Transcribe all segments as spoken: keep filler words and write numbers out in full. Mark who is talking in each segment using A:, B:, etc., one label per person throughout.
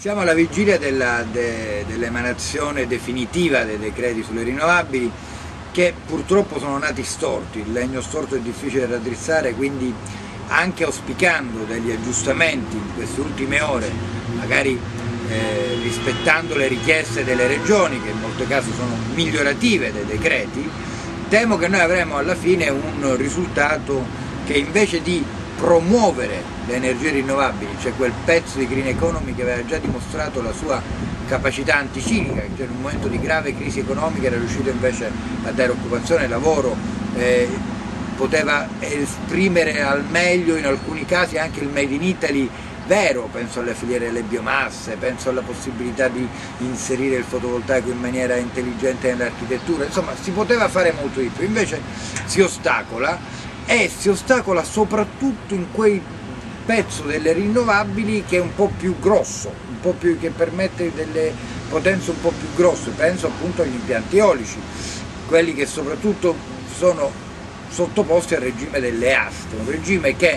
A: Siamo alla vigilia della, de, dell'emanazione definitiva dei decreti sulle rinnovabili, che purtroppo sono nati storti. Il legno storto è difficile da raddrizzare, quindi anche auspicando degli aggiustamenti in queste ultime ore, magari eh, rispettando le richieste delle regioni, che in molti casi sono migliorative dei decreti, temo che noi avremo alla fine un risultato che, invece di promuovere le energie rinnovabili, cioè quel pezzo di green economy che aveva già dimostrato la sua capacità anticiclica, che in un momento di grave crisi economica era riuscito invece a dare occupazione e lavoro, eh, poteva esprimere al meglio in alcuni casi anche il Made in Italy vero, penso alle filiere delle biomasse, penso alla possibilità di inserire il fotovoltaico in maniera intelligente nell'architettura, insomma si poteva fare molto di più, invece si ostacola. E si ostacola soprattutto in quel pezzo delle rinnovabili che è un po' più grosso, un po' più, che permette delle potenze un po' più grosse, penso appunto agli impianti eolici, quelli che soprattutto sono sottoposti al regime delle aste, un regime che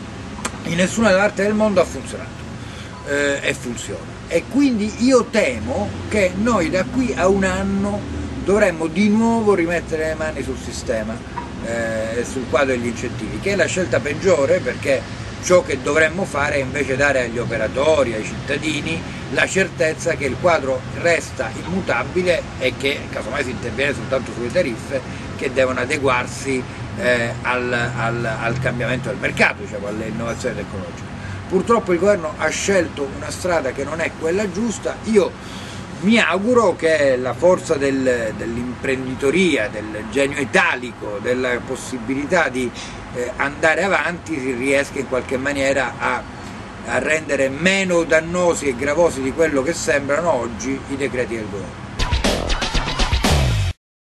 A: in nessuna parte del mondo ha funzionato eh, e funziona. E quindi io temo che noi da qui a un anno dovremmo di nuovo rimettere le mani sul sistema, Eh, sul quadro degli incentivi, che è la scelta peggiore, perché ciò che dovremmo fare è invece dare agli operatori, ai cittadini, la certezza che il quadro resta immutabile e che casomai si interviene soltanto sulle tariffe, che devono adeguarsi eh, al, al, al cambiamento del mercato, diciamo, alle innovazioni tecnologiche. Purtroppo il governo ha scelto una strada che non è quella giusta. Io mi auguro che la forza del, dell'imprenditoria, del genio italico, della possibilità di eh, andare avanti, si riesca in qualche maniera a, a rendere meno dannosi e gravosi di quello che sembrano oggi i decreti del governo.